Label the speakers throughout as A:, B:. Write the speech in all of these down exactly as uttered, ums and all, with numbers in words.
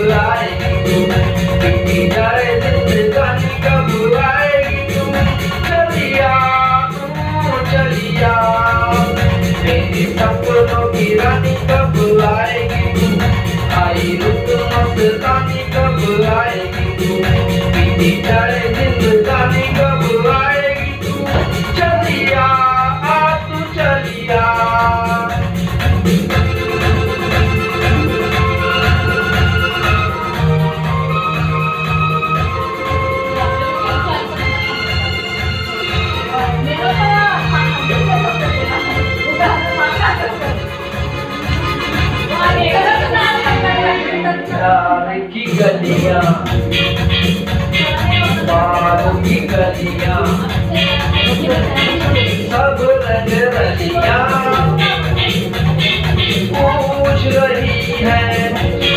A: आएगी तू, बीती जाए जिंदगानी कब आएगी तू, चलिया तू चलिया, मेरे सपनों की रानी कब आएगी तू, आई रुत मस्तानी कब आएगी तू, बीती जाए जिंदगानी कब आएगी तू, चलिया आ तू चलिया। प्यार की गलियां, बाहों की गलियां, सब रंग रलियां पूछ रही है।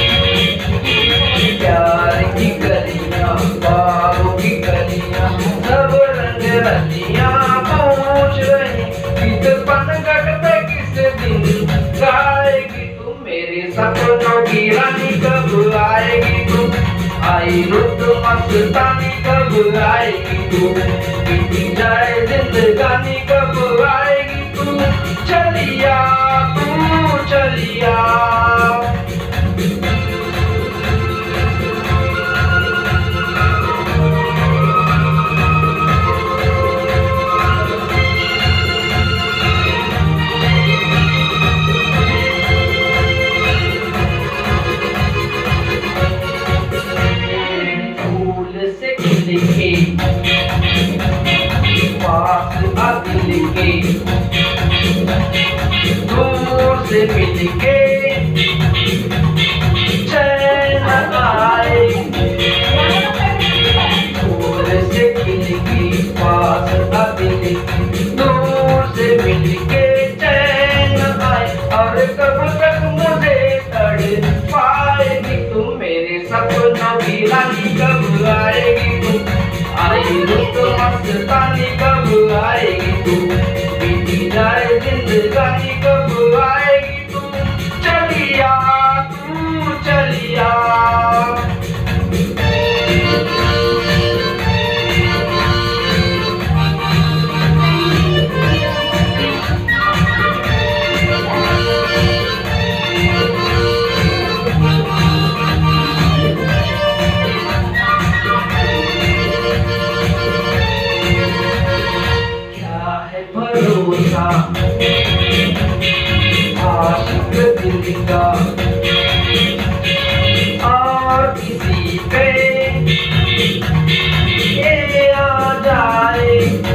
A: प्यार की गलियां, बाहों की गलियां, सब रंग रलियां पूछ रही, गीत पनघट पे किस दिन गाएगी तू, मेरे सपनों की रानी कब आएगी तू, आई रुत मस्तानी कब आएगी तू, बीती जाए जिंदगानी कब आएगी तू, चलिया तू चलिया। लिखे पास अब लिखे, दूर से मिलके चैन आए, दूर से मिलके पास अब लिखे, दूर से मिलके चैन आए, और कब तक मुझे तड़ पाएगी तू, मेरे सपनों की रानी कब आएगी तू, आई रुत मस्तानी कब आएगी तू, बीती जाए जिंदगानी कब आएगी तू, चलिया तू चलिया। भरोसा आशिक दिल का और किसी पे ये आ जाए,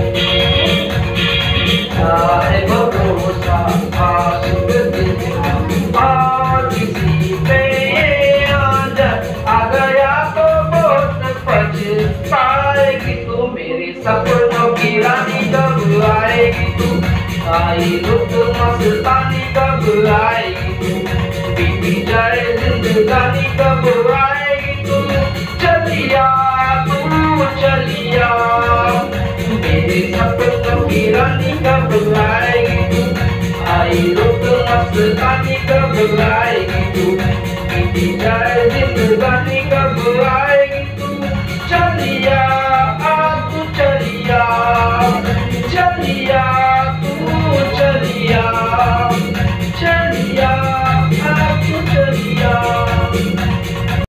A: क्या है भरोसा आशिक दिल का और किसी पे ये आ जाए, आ गया तो बहुत पछताएगी तू, मेरे सपनों की रानी कब आएगी तू, आई रुत मस्तानी कब आएगी तू, बीती जाए जिंदगानी कब आएगी तू, चलिया तू चलिया, मेरे सपनों की रानी कब आएगी तू, आई रुत मस्तानी कब आएगी तू, बीती जाए जिंदगानी